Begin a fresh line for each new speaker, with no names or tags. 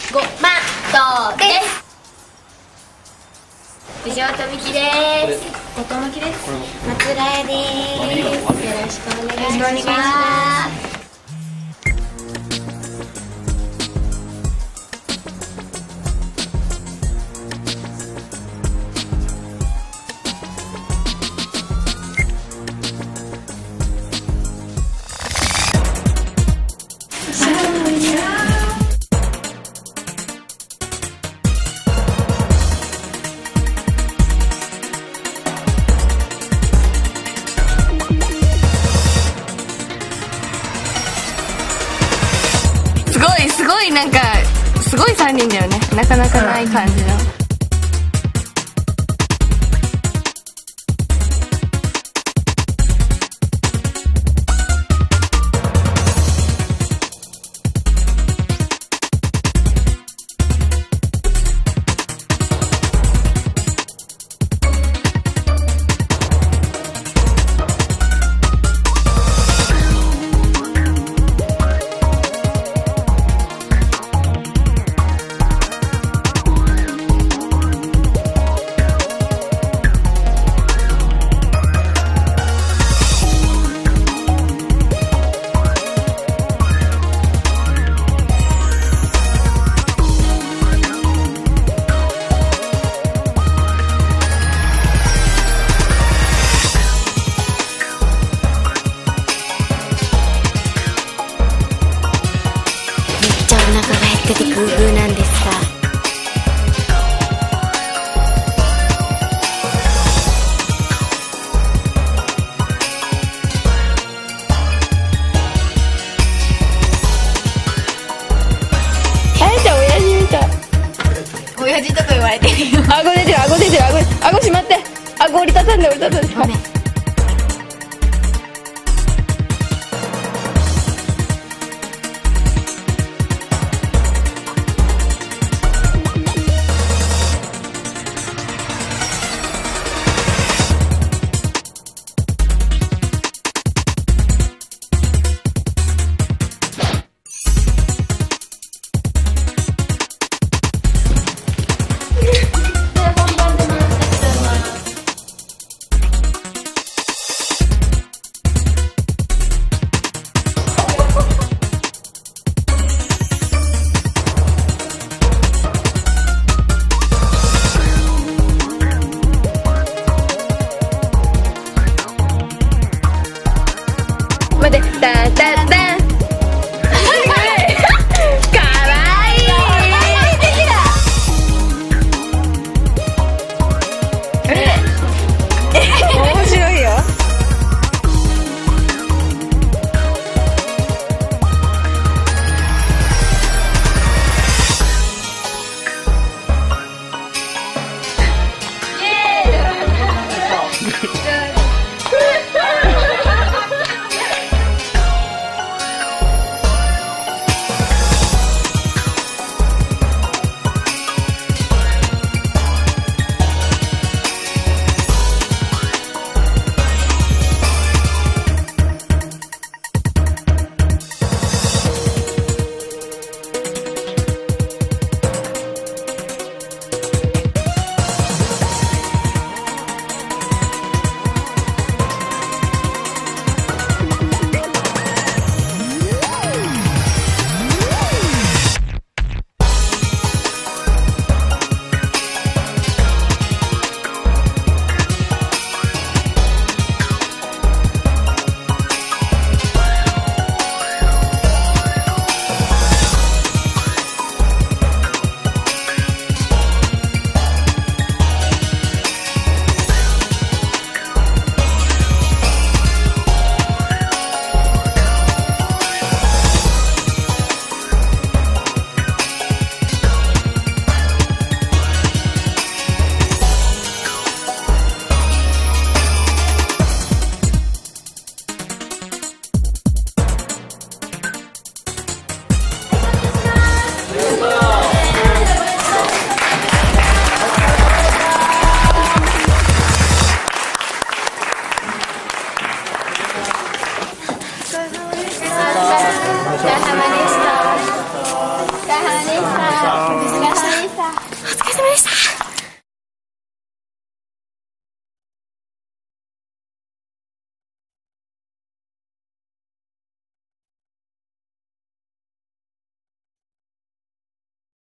ごまとうです。藤尾とみきです。後藤真希です。松浦屋です。よろしくお願いします。
すごいなんかすごい3人だよね。なかなかない感じの。
出てグーグーなんですが、
あやちゃん親父みたい。
親父とか言われてるよ。
顎出てる、顎出てる、顎しまって、顎折りたたんで折りたたんで。
ごめん。
待って、タンタンタン。かわいい。面白いよ。
お疲れ様です。